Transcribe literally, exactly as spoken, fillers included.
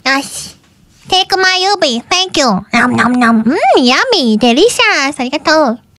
よし。Take my ubi. Thank you. nom nom nom. うん、yummy. delicious. ありがとう。